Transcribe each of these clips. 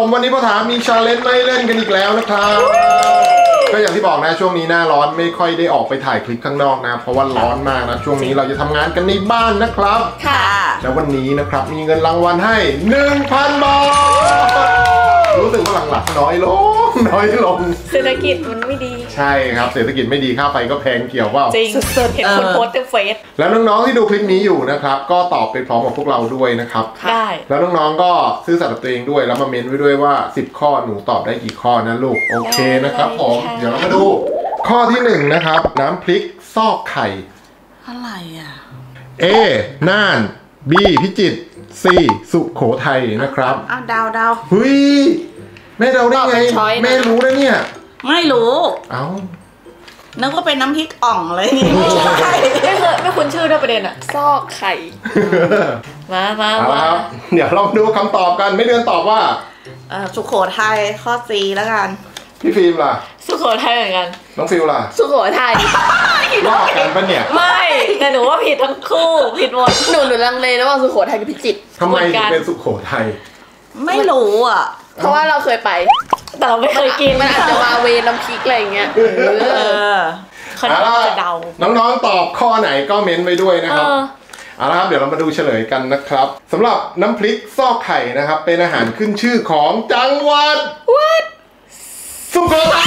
วันนี้พ่อถามมีชาเลนจ์ไม่เล่นกันอีกแล้วนะครับก็อย่างที่บอกนะช่วงนี้หน้าร้อนไม่ค่อยได้ออกไปถ่ายคลิปข้างนอกนะเพราะว่าร้อนมากนะช่วงนี้เราจะทำงานกันในบ้านนะครับค่ะแล้ววันนี้นะครับมีเงินรางวัลให้ 1,000 บาทรู้สึกว่าหลังๆน้อยลงเศรษฐกิจมันไม่ดีใช่ครับเศรษฐกิจไม่ดีค่าไฟก็แพงเกี่ยวเปล่าจริงสุดๆเห็นคนโพสต์ในเฟซแล้วน้องๆที่ดูคลิปนี้อยู่นะครับก็ตอบไปพร้อมกับพวกเราด้วยนะครับได้แล้วน้องๆก็ซื่อสัตย์กับตัวเองด้วยแล้วมาเมนไว้ด้วยว่า10ข้อหนูตอบได้กี่ข้อนะลูกโอเคนะครับผมเดี๋ยวเรามาดูข้อที่1นะครับน้ำพริกซอกไข่อะไรอ่ะ A น่าน B พิจิตร C สุโขทัยนะครับดาวเฮ้ยแม่เดาได้ไงแม่รู้นะเนี่ยไม่รู้เอ้านึกว่าเป็นน้ำพริกอ่องเลยนี่ไม่คุ้นชื่อด้วยประเด็นอะซอกไข่มาเดี๋ยวเราดูคำตอบกันไม่เดือนตอบว่าสุโขทัยข้อ C แล้วกันพี่ฟิล์มล่ะสุโขทัยเหมือนกันน้องฟิลล่ะสุโขทัยลอกกันปะเนี่ยไม่แต่หนูว่าผิดทั้งคู่ผิดหมดหนูลังเลระหว่างสุโขทัยกับพิจิตรทำไมถึงเป็นสุโขทัยไม่รู้อ่ะเพราะว่าเราเคยไปแต่เราไม่เคยกินมันอาจจะมาเวน้ำพริกอะไรอย่างเงี้ยเขาจะเดาน้องๆตอบข้อไหนก็เม้นไว้ด้วยนะครับเอาละครับเดี๋ยวเรามาดูเฉลยกันนะครับสำหรับน้ำพริกซอกไข่นะครับเป็นอาหารขึ้นชื่อของจังหวัดสุโขทัย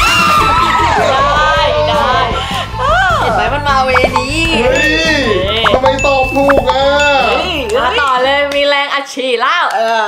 ได้เห็นไหมมันมาเวนี้เฮ้ยทำไมตอบถูกอ่ะมาต่อเลยมีแรงอัดฉีดแล้ว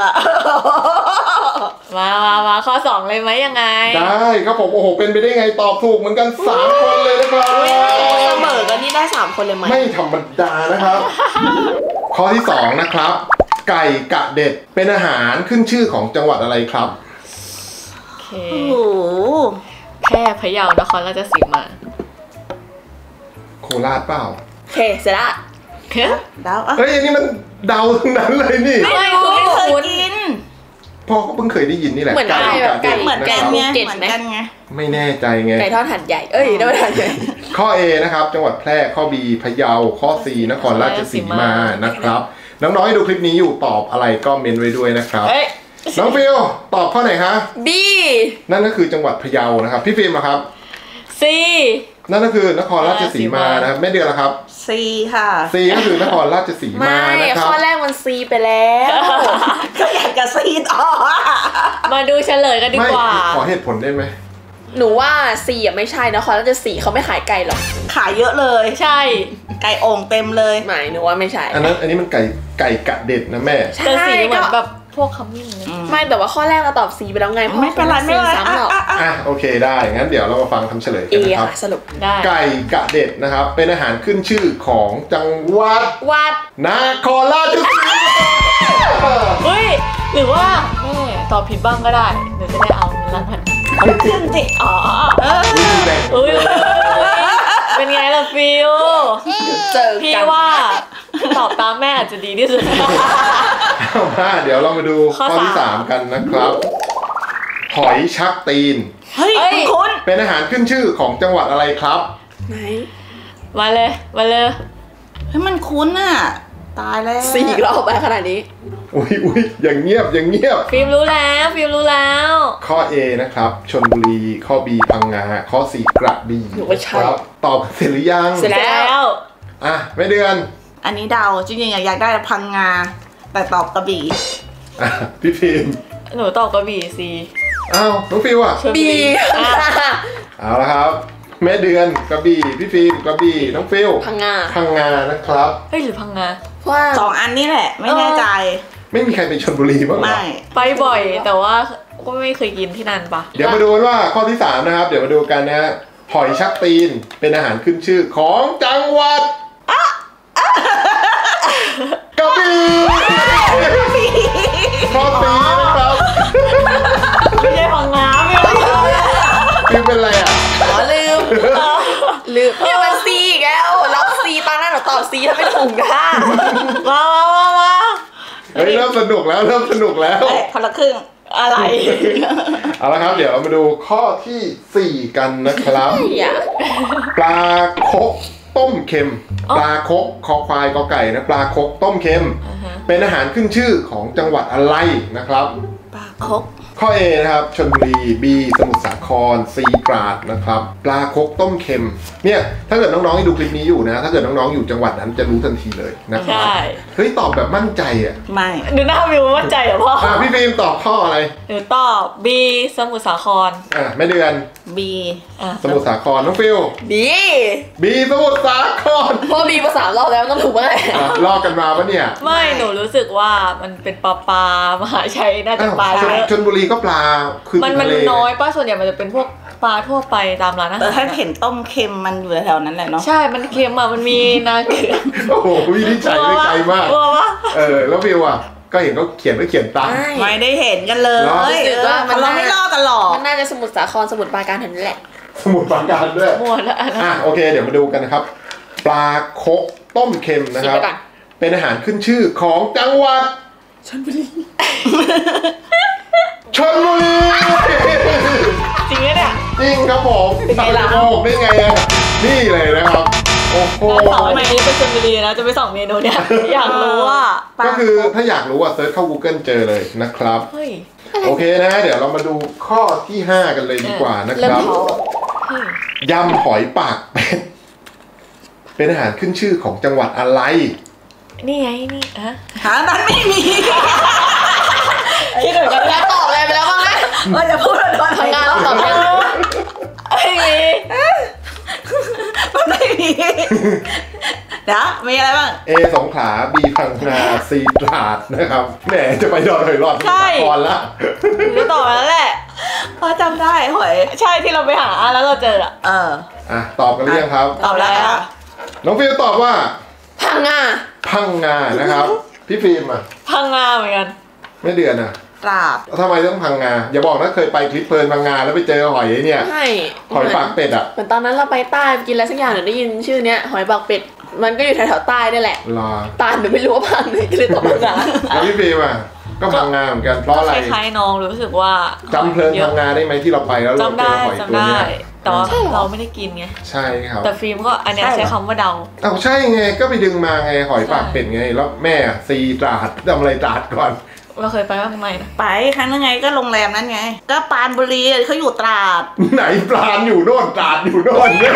มาข้อ2เลยไหมยังไงได้ครับผมโอ้โหเป็นไปได้ไงตอบถูกเหมือนกัน3คนเลยนะครับเสมอกันนี่ได้3คนเลยไหมไม่ธรรมดานะครับข้อที่2นะครับไก่กะเด็ดเป็นอาหารขึ้นชื่อของจังหวัดอะไรครับโอเคแพร่พะเยานครราชสีมาโคราชเปล่าโอเคเสร็จละเดาเฮ้ยอันนี้มันเดาทั้งนั้นเลยนี่ไม่เคยกินพ่อก็เพิ่งเคยได้ยินนี่แหละเหมือนกันเหมือนกันไงไม่แน่ใจไงไก่ทอดหัดใหญ่ได้หัดใหญ่ข้อ A นะครับจังหวัดแพร่ข้อ B พะเยาข้อ C นครราชสีมานะครับน้องๆที่ดูคลิปนี้อยู่ตอบอะไรก็เมนไว้ด้วยนะครับน้องฟิลตอบข้อไหนคะ B นั่นก็คือจังหวัดพะเยานะครับพี่ฟิล์มครับ C นั่นก็คือนครราชสีมานะครับไม่เดือนละครับ C ค่ะ C ก็คือนครราชสีมานะครับข้อแรกมัน C ไปแล้วก็อยากจะ C ต่อมาดูเฉลยกันดีกว่าขอเหตุผลได้ไหมหนูว่า C อ่ะไม่ใช่นครราชสีเขาไม่ขายไก่หรอกขายเยอะเลยใช่ไก่โอ่งเต็มเลยไม่หนูว่าไม่ใช่อันนี้มันไก่กะเด็ดนะแม่แต่สีเหมือนแบบพวกคำมิ่งไม่แต่ว่าข้อแรกเราตอบ C ไปแล้วไงไม่เป็นไรไม่ซ้ำหรอกโอเคได้งั้นเดี๋ยวเรามาฟังคำเฉลยกันนะครับสรุปได้ไก่กะเด็ดนะครับเป็นอาหารขึ้นชื่อของจังหวัดนครราชสีมาเฮ้ยหรือว่าแม่ตอบผิดบ้างก็ได้เดี๋ยวจะได้เอาเงินรางวัลขึ้นสิเป็นไงล่ะฟิวพี่ว่าตอบตามแม่อาจจะดีที่สุดเดี๋ยวเรามาดูข้อที่3กันนะครับหอยชักตีนเฮ้ยคุณเป็นอาหารขึ้นชื่อของจังหวัดอะไรครับไหนมาเลยเฮ้ยมันคุ้นอ่ะตายแล้ว 4 รอบไปขนาดนี้อุ้ยอย่างเงียบฟิล์มรู้แล้วข้อ A นะครับชลบุรีข้อ B พังงาข้อ C กระบี่ครับตอบเสร็จหรือยังเสร็จแล้วไม่เดือนอันนี้เดาจริงๆอยากได้พังงาแต่ตอบกระบี่พี่ฟิล์มหนูตอบกระบี่ C น้องฟิวอ่ะ B เอาละครับแม่เดือนกระบี่พี่ฟิล์มกระบี่น้องฟิวพังงานะครับเฮ้ยหรือพังงาว่า2 อันนี้แหละไม่แน่ใจไม่มีใครไปชลบุรีบ้างหรอไม่ไปบ่อยแต่ว่าก็ไม่เคยกินที่นั่นปะเดี๋ยวมาดูว่าข้อที่3นะครับเดี๋ยวมาดูกันนะหอยชักตีนเป็นอาหารขึ้นชื่อของจังหวัดกระบี่ข้อ C นะครับไม่ใช่พังงาฟิวเป็นอะไรลืมเนี่ยมัน C อีกแล้วล็อก C ตอนนั้นหนูตอบ C ถ้าไม่ถูกนะมาเฮ้ยเริ่มสนุกแล้วคนละครึ่งอะไรเอาละครับเดี๋ยวมาดูข้อที่4กันนะครับปลาคกต้มเค็มปลาคกคอควายกอไก่นะปลาคกต้มเค็มเป็นอาหารขึ้นชื่อของจังหวัดอะไรนะครับปลาคกข้อ A นะครับชลบุรี B สมุทรสาคร C ตราดนะครับปลาคกต้มเค็มเนี่ยถ้าเกิดน้องๆที่ดูคลิปนี้อยู่นะถ้าเกิดน้องๆอยู่จังหวัดนั้นจะรู้ทันทีเลยนะครับใช่เฮ้ยตอบแบบมั่นใจอ่ะไม่ดูหน้าวิวมั่นใจเหรอพ่อพี่ฟิล์มตอบข้ออะไรหนูตอบ B สมุทรสาครแม่เดือน B สมุทรสาครน้องฟิลดี B สมุทรสาครพอบีมา3 รอบแล้วต้องถูกไหมลอกกันมาปะเนี่ยไม่หนูรู้สึกว่ามันเป็นปลามหาชัยน่าจะปลาเยอะชลบุรีก็ปลาคือมันทะเลน้อยป้าส่วนใหญ่มันจะเป็นพวกปลาทั่วไปตามร้านอาแต่หารถ้าเห็นต้มเค็มมันอยู่แถวนั้นแหละเนาะใช่มันเค็มอ่ะมันมีนาเกลือโอ้โหวินิจฉัยไม่ไกลมากกลัวปะแล้วฟิวอ่ะก็เห็นเขาเขียนตามไม่ได้เห็นกันเลยรู้สึกว่ามันเราไม่ลอกกันหรอกมันน่าจะสมุทรสาครสมุทรปราการแถวนั้นแหละสมุทรปราการด้วยมั่วแล้วนะโอเคเดี๋ยวมาดูกันนะครับ ปลาคกต้มเค็มนะครับคิดไปก่อนเป็นอาหารขึ้นชื่อของจังหวัดชลบุรีจริงไหมเนี่ยจริงครับผมทำไมโกหกได้ไงอ่ะนี่เลยนะครับ โอ้โหการสองเมนูเป็นชลบุรีนะจะไป2 เมนูเนี่ยอยากรู้ว่าก็คือถ้าอยากรู้อ่ะเซิร์ชเข้า Google เจอเลยนะครับเฮ้ยโอเคนะเดี๋ยวเรามาดูข้อที่ 5 กันเลยดีกว่านะครับเฮ้ยยำหอยปากเป็ดเป็นอาหารขึ้นชื่อของจังหวัดอะไรนี่ไงนี่ฮะหามันไม่มีคิดเหมือนกันแล้วตอบอะไรไปแล้วบ้างไหมเราจะพูดว่าโดนทำงานแล้วตอบไปไม่มีมันไม่มีเดี๋ยวมีอะไรบ้าง A สงขลา B พังงา C ตราดนะครับแหมจะไปดอนหอยหลอดสมุทรสาครละหนูตอบมาแล้วแหละพอจำได้หอยใช่ที่เราไปหาแล้วเราเจออะตอบกันหรือยังครับตอบแล้วค่ะน้องฟิลตอบว่าพังงาพังงานะครับ พี่ฟิล์มอ่ะพังงาเหมือนกันไม่เดือนอ่ะตราบทำไมต้องพังงาอย่าบอกนะเคยไปคลิปเพลินพังงาแล้วไปเจอหอยเนี่ยใช่หอยปากเป็ดอ่ะเหมือนตอนนั้นเราไปใต้ไปกินอะไรสักอย่างหนูได้ยินชื่อเนี้ยหอยปากเป็ด มันก็อยู่แถวๆใต้นี่แหละรอใตาหนูไม่รู้ว่าภาคไหนก็เลยตอบพังงาแล้วพี่ฟิล์มอ่ะก็พังงาเหมือนกันเพราะอะไรคล้ายๆน้องรู้สึกว่าจำเพลินพังงาได้ไหมที่เราไปแล้วเราจำเจได้อหอยตัวจำได้เนี้ยแต่ว่าเราไม่ได้กินไงใช่ครับแต่ฟิล์มก็อันเนี้ยใช้คำว่าเดาเอาใช่ไงก็ไปดึงมาไงหอยปากเป็ดไงแล้วแม่ซีตราดทำอะไรตราดก่อนเราเคยไปบ้างไหมนะไปครั้งนั้นไงก็โรงแรมนั้นไง ก็ปรานบุรีเขาอยู่ตราดไหนปลานอยู่โน่นตราดอยู่โน่นเนี่ย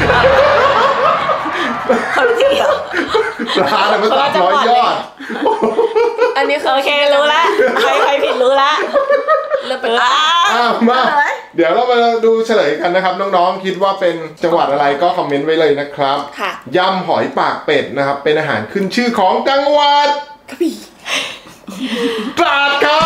คนละที่เหรอปลาเนี่ยมัน300 ยอดอันนี้คือโอเครู้แล้วใครผิดรู้แล้วเริ่มเป็นมาเดี๋ยวเรามาดูเฉลยกันนะครับ น้องๆคิดว่าเป็นจังหวัดอะไรก็คอมเมนต์ไว้เลยนะครับค่ะยำหอยปากเป็ดนะครับเป็นอาหารขึ้นชื่อของจังหวัดกระบี่ตราดครับ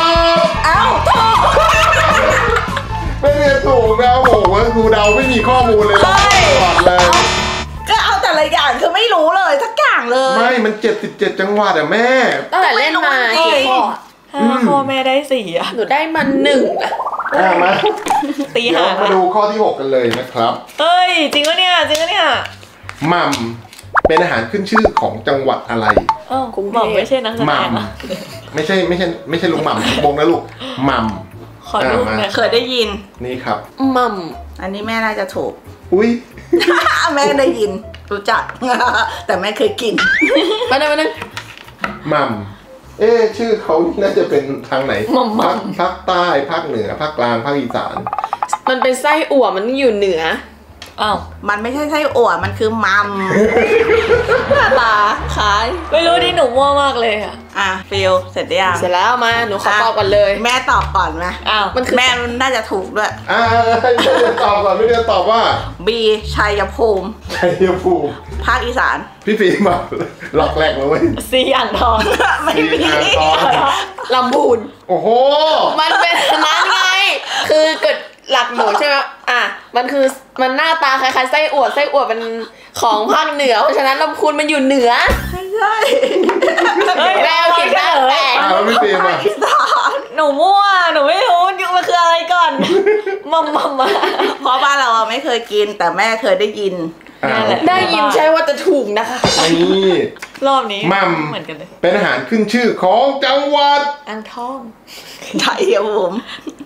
เอ้าถูกไม่เรียนถูกนะโอ้โหครูเดาไม่มีข้อมูลเลยตลอดเลยก็เอาแต่ละอย่างคือไม่รู้เลยทักอย่างเลยไม่มัน77 จังหวัดอะแม่ตั้งแต่เล่นมากี่ข้อ 5 ข้อแม่ได้4 อ่ะหนูได้มา1อ่ะมาตีเดี๋ยวหามาดูข้อที่ 6 กันเลยนะครับเฮ้ยจริงปะเนี่ยจริงปะเนี่ยหม่ำเป็นอาหารขึ้นชื่อของจังหวัดอะไรเอ้าบอกไม่ใช่นักแสหดม่งอะำไม่ใช่ลุงหม่ำบงนะลูกหม่ำขอรูปหน่อยเคยได้ยินนี่ครับมัมอันนี้แม่น่าจะถูกอุ้ยแม่ได้ยิน รู้จัก แต่ไม่เคยกินมาหนึ่งหม่ำชื่อเขาน่าจะเป็นทางไหนภาคใต้ภาคเหนือภาคกลางภาคอีสานมันเป็นไส้อั่วมันอยู่เหนืออ้าวมันไม่ใช่ไส้อั่วมันคือมัมหน้าตาคล้ายไม่รู้ดิหนูมั่วมากเลยอ่ะฟิลเสร็จหรือยังเสร็จแล้วมาหนูขอตอบก่อนเลยแม่ตอบก่อนไหมอ้าวมันคือแม่น่าจะถูกด้วยให้พี่เดือนตอบก่อนพี่เดือนตอบว่าบีชัยภูมิชัยภูมิภาคอีสานพี่ฟิล์มมาหลอกแรกเลยเว้ยซีอ่างทองไม่มีอ่างทองลำพูนโอ้โหมันเป็นนั้นไง คือเกิดหลักหนูใช่ไหมมันคือมันหน้าตาคล้ายๆไส้อั่วเป็นของภาคเหนือ เพราะฉะนั้นลำพูนมันอยู่เหนือไม่ใช่เฮ้ยแมวคิดได้แต่แล้วพี่ฟิล์มอ่ะอีสานหนูมั่วหนูไม่รู้มันคืออะไรก่อนมัมมาเพราะบ้านเราไม่เคยกิน แต่แม่เคยได้ยินนั่นแหละได้ยินใช่ว่าจะถูกนะคะนี่รอบนี้มัมเหมือนกันเลยเป็นอาหารขึ้นชื่อของจังหวัดอ่างทองชัยภูมิ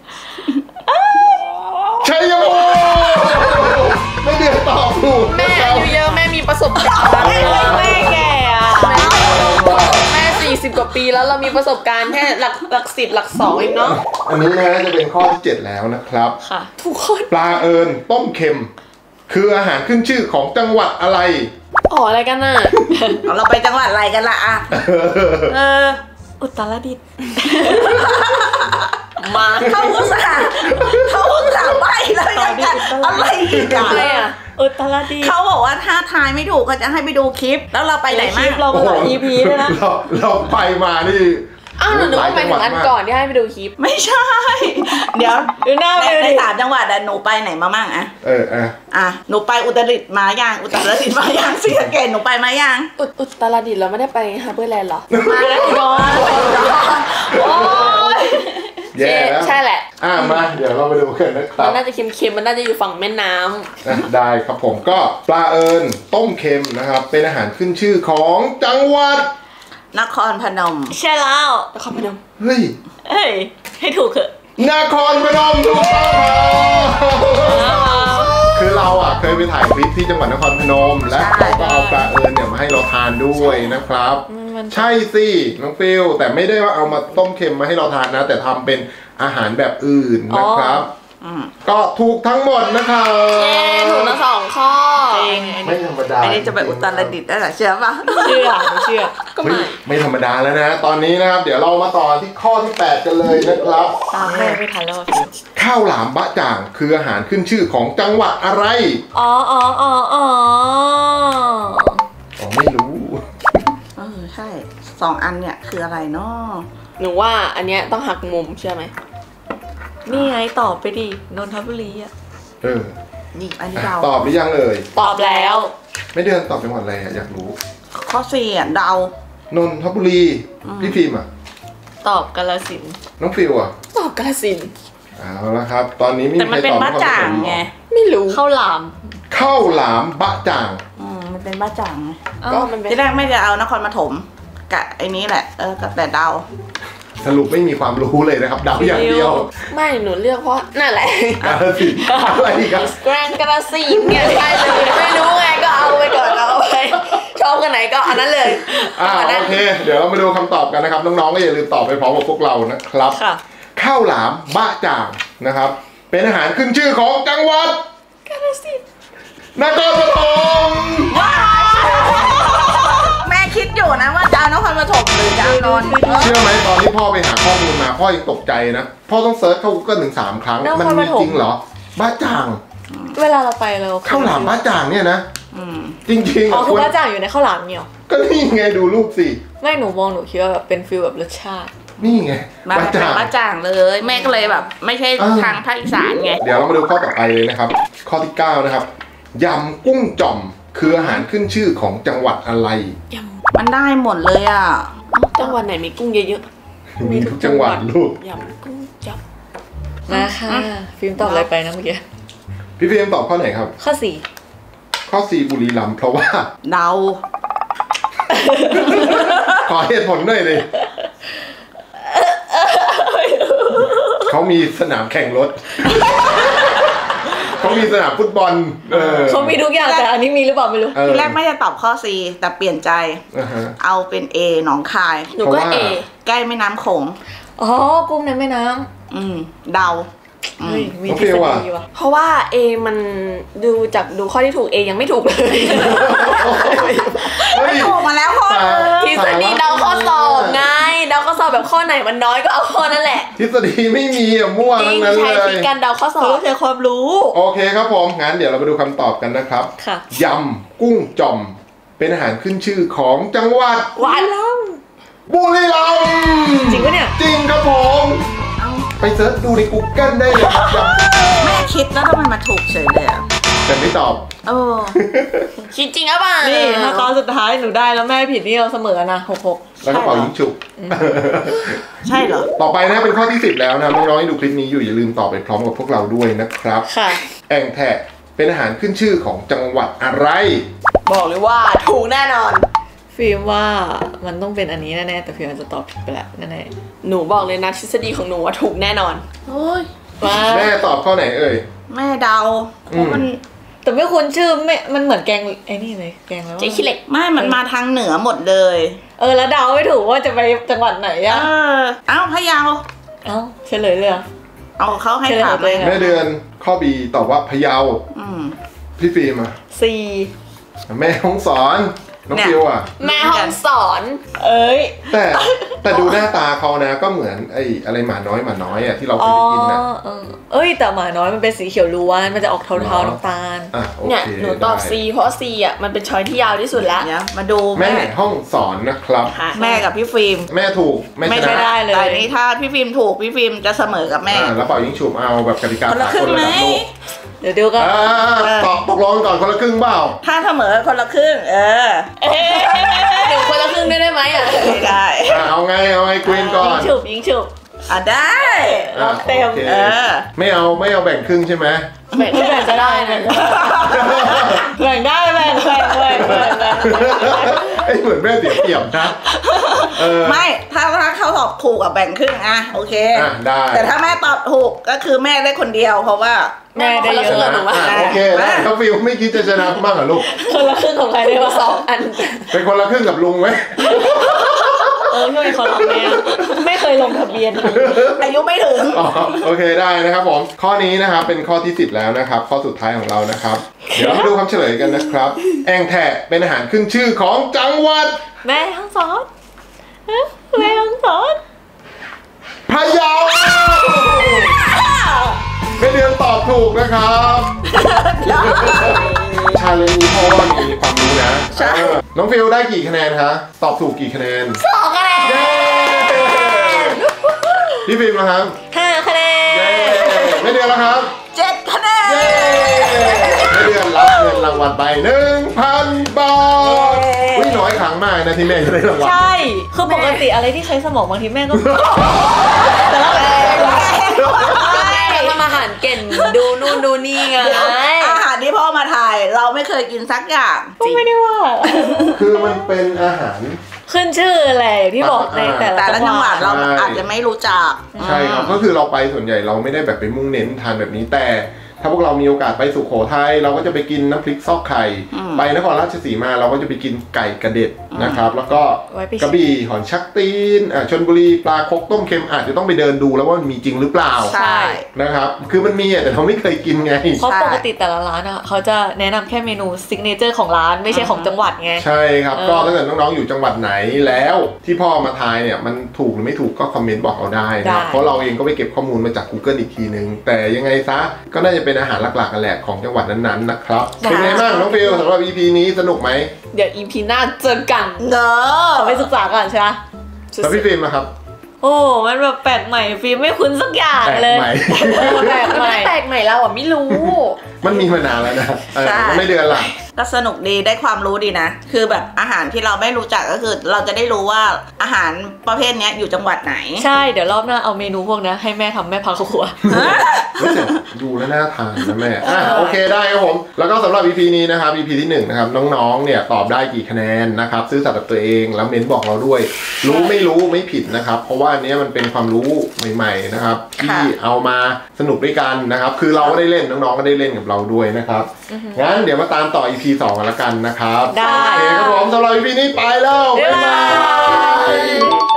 ชัยภูมิไม่เดือดตอบถูกแม่อายุเยอะแม่มีประสบการณ์แม่แก่อะแม่ 10 กว่าปีแล้วเรามีประสบการณ์แค่หลัก10 หลัก 2เองเนาะอันนี้นะจะเป็นข้อที่ 7 แล้วนะครับค่ะ ทุกคนปลาเอิญต้มเค็ม คืออาหารขึ้นชื่อของจังหวัดอะไรอ๋ออะไรกันน่ะเราไปจังหวัดอะไรกันล่ะอ่ะอุตรดิตถ์มาเขาอุตส่าห์ใบแล้วยังกันอะไรอีกอะไรอ่ะอ่ะอุตรดิตถ์เขาบอกว่าถ้าทายไม่ถูกก็จะให้ไปดูคลิป แล้วเราไปไหนคมาลิปเราก็หลาย EP ด้วยนะเราไปมานี่อ้าวหนูนึกว่าหมายถึงอันก่อนที่ให้ไปดูคลิปไม่ใช่ เดี๋ยวดูหน้าไปในดิ 3 จังหวัดหนูไปไหนมามั่งอะอ่ะหนูไปอุตรดิตถ์มายังอุตรดิตถ์มายังศรีสะเกษหนูไปมายังอุตรดิตถ์เราไม่ได้ไปฮาร์เบอร์แลนด์หรอมาแล้วน้องโอ้ยแย่แล้วใช่แหละมาเดี๋ยวเราไปดูกันนะคมัรันบน่าจะเค็มๆมันน่าจะอยู่ฝั่งแม่น้ำได้ครับผมก็ปลาเอิญต้มเค็มนะครับ เป็นอาหารขึ้นชื่อของจังหวัดนครพนมใช่แล้วนครพนมเฮ้ยเอ้ยให้ถูกเถอะนครพนมถูกต้องครับคือเราเคยไปถ่ายคลิปที่จังหวัดนครพนม และเขาก็เอาปลาเอิญเนี่ยมาให้เราทานด้วยนะครับ ใช่สิน้องฟิลแต่ไม่ได้ว่าเอามาต้มเค็มมาให้เราทานนะ แต่ทำเป็นอาหารแบบอื่นนะครับ ก็ถูกทั้งหมดนะครับเย้ถูกทั้ง2 ข้อจริงไม่ธรรมดาอันนี้จะไปอุตรดิตถ์ได้เหรอเชื่อปะเชื่อไม่เชื่อก็เฮ้ไม่ยไม่ธรรมดาแล้วนะ ตอนนี้นะครับ เดี๋ยวเรามาต่อที่ข้อที่ 8 กันเลยนะครับตามแม่ไม่ทันแล้วอ่ะพี่ข้าวหลามบะจ่างคืออาหารขึ้นชื่อของจังหวัดอะไรอ๋อไม่รู้ใช่2 อันเนี่ยคืออะไรเนาะหนูว่าอันเนี้ยต้องหักมุมเชื่อไหมนี่ไงตอบไปดินนทบุรีอ่ะนี่อันนี้เดาตอบหรือยังเอ่ยตอบแล้วไม่เดือนตอบจังหวัดอะไรอยากรู้ข้อ4อ่ะเดานนทบุรีพี่พิมพ์ตอบกาฬสินธุ์น้องฟิวตอบกาฬสินธุ์เอาละครับ ตอนนี้ไม่แต่มีมันใครเป็นตอบบ้าจ่างไงไม่รู้ข้าวหลามข้าวหลามบะจ่างมันเป็นบ้าจ่างไงก็มันเป็นที่แรกไม่จะเอานครปฐมกะไอ้นี้แหละก็แต่เดาสรุปไม่มีความรู้เลยนะครับเดาอย่างเดียวไม่หนูเลือกเพราะนั่นแหละกาฬสินธุ์อะไรอีกันแกรนด์กาฬสินธุ์เนี่ยใช่เลยไม่รู้ไงก็เอาไปก่อนเอาไปชอบกันไหนก็อันนั้นเลยโอเค เดี๋ยวเรามาดูคำตอบกันนะครับ น้องๆก็อย่าลืมตอบไปพร้อมกับพวกเรานะครับค่ะข้าวหลามบะจ่างนะครับ เป็นอาหารขึ้นชื่อของจังหวัดกาฬสินธุ์นครปฐมแม่คิดอยู่นะว่าจะเอานครปฐมหรือจะเอานนท์เชื่อไหมตอนที่พ่อไปหาข้อมูลมาพ่อยังตกใจนะพ่อต้องเซิร์ชเข้า Google ถึง3 ครั้งมันมีจริงเหรอบ้าจ่างเวลาเราไปเราข้าวหลามบ้าจ่างเนี่ยนะจริงๆอ๋ออ่ะคือบ้าจ่างอยู่ในข้าวหลามเนี่ยหรอก็นี่ไงดูรูปสิไม่หนูมองหนูคิดว่าแบบเป็นฟิลแบบรสชาตินี่ไงมาบ้าแบบจ่างบ้าจ่างเลย แม่ก็เลยแบบ ไม่ใช่ทางภาคอีสานไงเดี๋ยวเรามาดูข้อต่อไปเลยนะครับ ข้อที่ 9 นะครับยำกุ้งจ่อมคืออาหารขึ้นชื่อของจังหวัดอะไรยมันได้หมดเลยอ่ะำจังหวัดไหนมีกุ้งเยอะมีทุกจังหวัดลูกๆยำกุ้งจับมาค่ะฟิล์มตอบอะไรไปนะเมื่อกี้พี่เฟรมตอบข้อไหนครับข้อข้อ 4 บุรีรัมย์เพราะว่าเดาขอเหตุผลหน่อยเลยเขามีสนามแข่งรถ เขามีสนามฟุตบอล 4เขามีทุกอย่างแต่อันนี้มีหรือเปล่าไม่รู้ทีแรกไม่จะตอบข้อ C แต่เปลี่ยนใจ เอาเป็น A หนองคายหนูก็เอใกล้แม่น้ำโขงอ๋อกุ้งในแม่น้เดาำเฮ้ยมีทฤษฎีว่ะเพราะว่าเอมันดูข้อที่ถูกเอยังไม่ถูกเลยไม่ถูกมาแล้วข้อนึงทฤษฎีเดาข้อสอบไงเดาข้อสอบแบบข้อไหนมันน้อยก็เอาข้อนั่นแหละทฤษฎีไม่มีมั่วจริทั้งงนั้นใช้เลทริยคการเดาข้อสอเขาบต้องใช้ความรู้โอเคครับผมงั้นเดี๋ยวเรามาดูคำตอบกันนะครับค่ะยำกุ้งจ่อม เป็นอาหารขึ้นชื่อของจังหวัดวัดบุรีรัมย์จริงปะเนี่ยจริงครับผม ไปเซิร์ชดูใน Google ได้เลยครับยำแม่คิดแล้วทำไมมาถูกเฉยเลยอ่ะแต่ไม่ตอบคิดจริงหรือเปล่านี่ถ้าตอนสุดท้ายหนูได้แล้วแม่ผิดนี่เราเสมอนะ6 แล้วก็เป่ายิงฉุบใช่เหรอต่อไปนะเป็นข้อที่ 10 แล้วนะน้องๆที่ดูคลิปนี้อยู่อย่าลืมตอบไปพร้อมกับพวกเราด้วยนะครับค่ะแองแทะเป็นอาหารขึ้นชื่อของจังหวัดอะไรบอกเลยว่าถูกแน่นอนฟิล์มว่ามันต้องเป็นอันนี้แน่ๆแต่ฟิล์มอาจจะตอบผิดไปแล้วแน่หนูบอกเลยนะทฤษฎีของหนูว่าถูกแน่นอนๆว่าแม่ตอบข้อไหนเอ่ยแม่เดาเพราะมันแต่ไม่คุ้นชื่อไม่มันเหมือนแกงไอ้นี่เลยแกงแล้วเจ๊ขี้เหล็กไม่มันมาทางเหนือหมดเลยเแล้วเดาไม่ถูกว่าจะไปจังหวัดไหนอะเอ้าพะเยาเอ้าเฉลยเลยเหรอเอาเขาให้ถามเลยแม่เดือนข้อบีตอบว่าพะเยา พี่ฟิล์มอะซีแม่ฮ่องสอนน้องฟิวอะแม่ห้องสอนเอ้ยแต่ดูหน้าตาเขานะก็เหมือนไอ้อะไรหมาน้อยอะที่เราเคยได้ยินนะเอ้ยแต่หมาน้อยมันเป็นสีเขียวล้วนมันจะออกเทาๆน้ำตาลโอเนี่ยเคหนูตอบได้ C เพราะ C อ่ะมันเป็นช้อยที่ยาวที่สุดแล้วเดี๋ยวมาดูแม่ห้องสอนนะครับค่ะแม่กับพี่ฟิล์มแม่ถูกไม่ชไม่นะได้เลยแต่นี่ถ้าพี่ฟิล์มถูกพี่ฟิล์มจะเสมอกับแม่แล้วเป่ายิงฉุบเอาแบบกติกาคนละสาครึ่กงลไหมระดับโลกเดี๋ยวดูกันตกลงก่อนคนละครึ่งเปล่าถ้าเสมอคนละครึ่งหนูคนละครึ่งได้ไหมอ่ะไม่ได้เอาไงกรีนก่อนยิงฉุบได้เต็มโอเคไม่ไม่เอาแบ่งครึ่งใช่ไหมแบ่งก็ได้นะแบ่งได้แบ่งไอ้เหมือนแม่เสียเปรียบนะไม่ถ้าเขาตอบถูกกับแบ่งครึ่งโอเคได้แต่ถ้าแม่ตอบถูกก็คือแม่ได้คนเดียวเพราะว่าแม่ได้เยชอะนะโอเคแล้วน้องฟิวไม่คิดจะชนะบ้างเหรอลูกคนละครึ่งของใครได้บ้าง 2 อันเป็นคนละครึ่งกับลุงไหมช่วยเขาลงแม่ไม่เคยลงทะเบียนอายุไม่ถึงโอเคได้นะครับผมข้อนี้นะครับเป็นข้อที่10แล้วนะครับข้อสุดท้ายของเรานะครับเดี๋ยวเรามาดูคำเฉลยกันนะครับแองแทะเป็นอาหารขึ้นชื่อของจังหวัดแม่ห้องสอนแม่ห้องสอนพะเยาไม่เดือนตอบถูกนะครับชาเลนจ์นี้เพราะว่ามีความรู้นะน้องฟิลได้กี่คะแนนคะตอบถูกกี่คะแนน 2 คะแนนเย้พี่ฟิล์มนะครับ 5 คะแนเย้นไม่เดือนแล้วครับ 7 คะแนนเย้ไม่เดือนรับเงินรางวัลไป 1,000 บาทอุ้ยน้อยครั้งมากนะที่แม่จะได้รางวัลใช่คือปกติอะไรที่ใช้สมองบางทีแม่ก็แต่ละแม่ทำอาหารเก่งดูนู่นดูนี่ไงอาหารที่พ่อมาถ่ายเราไม่เคยกินสักอย่างไม่ได้ว่าคือมันเป็นอาหารขึ้นชื่อแหละอย่างที่บอกในแต่แต่ละจังหวัดเราใช่อาจจะไม่รู้จักใช่ครับก็คือเราไปส่วนใหญ่เราไม่ได้แบบไปมุ่งเน้นทานแบบนี้แต่ ถ้าพวกเรามีโอกาสไปสุโขทัยเราก็จะไปกินน้ำพริกซอกไข่ไปนครราชสีมาเราก็จะไปกินไก่กระเด็ดนะครับแล้วก็กระบี่หอนชักตีนชลบุรีปลาคกต้มเค็มอาจจะต้องไปเดินดูแล้วว่ามันมีจริงหรือเปล่าใช่นะครับคือมันมีแต่เราไม่เคยกินไงเพราะปกติแต่ละร้านอะเขาจะแนะนำแค่เมนูซิกเนเจอร์ของร้านไม่ใช่ของจังหวัดไงใช่ครับก็ถ้าเกิดน้องๆอยู่จังหวัดไหนแล้วที่พ่อมาทายเนี่ยมันถูกหรือไม่ถูกก็คอมเมนต์บอกเราได้นะเพราะเราเองก็ไปเก็บข้อมูลมาจาก Google อีกทีนึงแต่ยังไงซะก็น่าจะเป็นอาหารหลักๆกันแหละของจังหวัดนั้นๆนะครับเป็นไงบ้างน้องฟิลสำหรับ EP นี้สนุกไหมเดี๋ยว EP หน้าเจอกันเขาไปศึกษาก่อนใช่ไหมแล้วพี่ฟิล์มนะครับโอ้มันแบบแปลกใหม่ฟิล์มไม่คุ้นสักอย่างเลยแปลกใหม่แปลกใหม่แปลกใหม่เราอ่ะไม่รู้มันมีมานานแล้วนะใช่มันไม่เดือนละก็สนุกดีได้ความรู้ดีนะ คือแบบอาหารที่เราไม่รู้จักก็คือเราจะได้รู้ว่าอาหารประเภทเนี้ยอยู่จังหวัดไหนใช่เดี๋ยวรอบหน้าเอาเมนูพวกนี้ให้แม่ทำแม่พาครัวดูแล้วน่าทานนะแม่โอเคได้ครับผมแล้วก็สำหรับ EP นี้นะครับ EP ที่1นะครับน้องๆเนี่ยตอบได้กี่คะแนนนะครับซื้อสัตว์กับตัวเองแล้วเม้นบอกเราด้วย รู้ไม่รู้ไม่ผิดนะครับเพราะว่าอันนี้มันเป็นความรู้ใหม่ๆนะครับที่เอามาสนุกด้วยกันนะครับคือเราก็ได้เล่นน้องๆก็ได้เล่นกับเราด้วยนะครับงั้นเดี๋ยวมาตามต่อ EP 2 กันละกันนะครับได้โอเคครับผมสำหรับ EP นี้ไปแล้วบ๊ายบาย